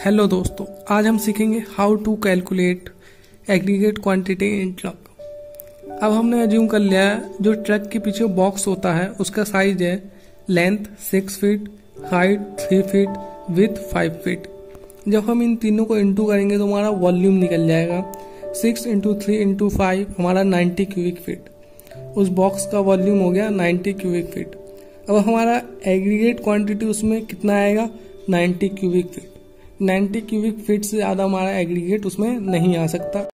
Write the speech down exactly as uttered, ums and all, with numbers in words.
Hello दोस्तों, आज हम सीखेंगे how to calculate aggregate quantity in truck. अब हमने अज्यूम कर लिया है जो ट्रक के पीछे बॉक्स होता है उसका साइज है length six feet, height three feet, with five feet. जब हम इन तीनों को इंटू करेंगे तो हमारा वॉल्यूम निकल जाएगा। Six into three into five हमारा नाइन्टी क्यूबिक फीट। उस बॉक्स का वॉल्यूम हो गया नाइन्टी क्यूबिक फीट। अब हमारा एग्रीगेट क्वांटिटी उसमें कितना आएगा, ninety cubic feet. Ninety cubic feet से ज़्यादा हमारा एग्रीगेट उसमें नहीं आ सकता।